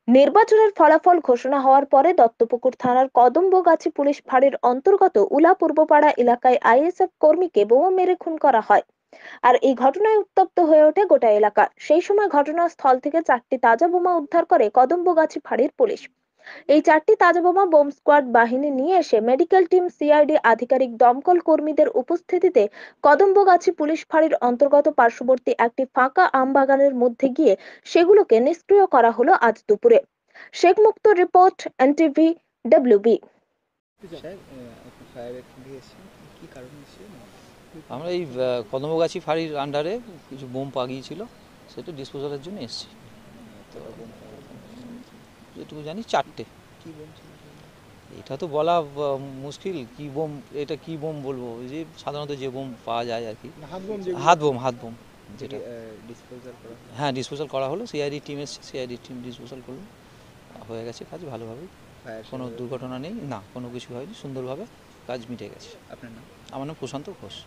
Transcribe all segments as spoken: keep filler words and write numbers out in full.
নির্বাচনের ফলাফল ঘোষণা হওয়ার পরে দত্তপুকুর থানার কদম্বগাছি পুলিশ ফাঁড়ির অন্তর্গত উলা পূর্বপাড়া এলাকায় আইএসএফ কর্মীকে বোমা মেরে খুন করা হয়। আর এই ঘটনায় উত্তপ্ত হয়ে ওঠে গোটা এলাকা। সেই সময় ঘটনাস্থল থেকে চারটি তাজা বোমা উদ্ধার করে কদম্বগাছি ফাঁড়ির পুলিশ। এই চারটি তাজা বোমা বোম স্কোয়াড বাহিনী নিয়ে এসে মেডিকেল টিম, সিআইডি আধিকারিক, দমকল কর্মীদের উপস্থিতিতে কদম্বগাছি পুলিশ ফাঁড়ির অন্তর্গত পার্শ্ববর্তী একটি ফাঁকা আম বাগানের মধ্যে গিয়ে সেগুলোকে নিষ্ক্রিয় করা হলো আজ দুপুরে। শেখ মুক্তোর রিপোর্ট, এনটিভি ডব্লিউবি। আমরা এই কদমগাছি ফাঁড়ির আন্ডারে কিছু বোম পাগিয়েছিল, সেটা ডিসপোজালের জন্য এসেছি। তো যেটুকু জানি চারটে। এটা তো বলা মুশকিল, কি বোম এটা, কি বোম বলবো, যে সাধারণত যে বোম পাওয়া যায় আর কি, হাত বোম হাত বোম যেটা হ্যাঁ ডিসপোজাল করা হলো। সিআইডি টিম এসছে, সিআইডি টিম ডিসপোজাল করলো, হয়ে গেছে কাজ ভালোভাবেই, কোনো দুর্ঘটনা নেই, না কোনো কিছু হয়নি, সুন্দরভাবে কাজ মিটে গেছে। আপনার নাম? আমার নাম প্রশান্ত ঘোষ।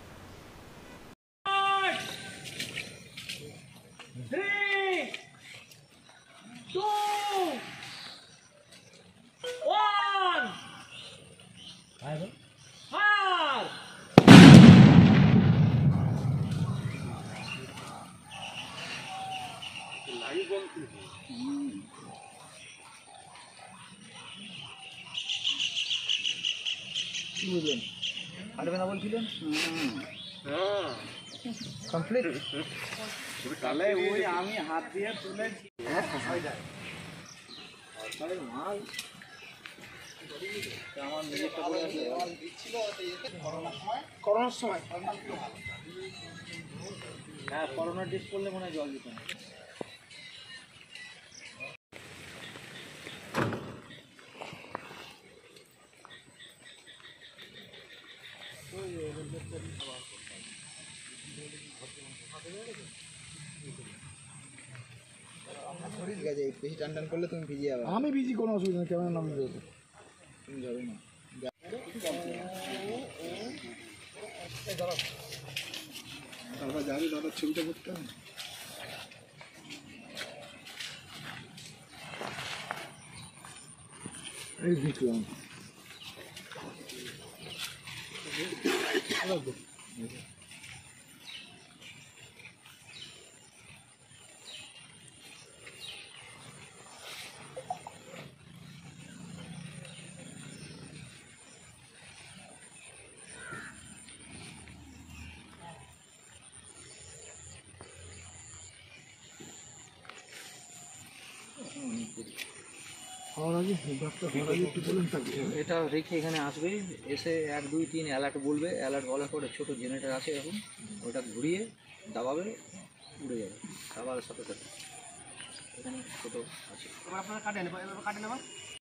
কি বুঝলেন? হাঁটবে না বলছিলেন? কমপ্লিট। তাহলে ওই আমি হাত দিয়ে তুলে মাল আমার নিজেরটা করে আছে করোনার সময়। হ্যাঁ, করোনার ডিস করলে মনে হয় জল দিত না। ঠিক আছে, বেশি টান টান করলে তুমি ভিজে যাবে। আমি ভিজি, কোনো অসুবিধা নেই, কেমন নাম ভিজে তুমি যাবে না। দাদা যাবে, দাদার ছবিটা করতে হবে। এই দেখলাম এটা রেখে এখানে আসবে, এসে এক দুই তিন অ্যালার্ট বলবে, অ্যালার্ট বলার পরে ছোটো জেনারেটর আছে এখন, ওটা ঘুরিয়ে দাবাবে, উড়ে যাবে দাবার সাথে সাথে। এখানে ছোটো আছে। আপনারা কাটে নেবা, কাটে নেবা।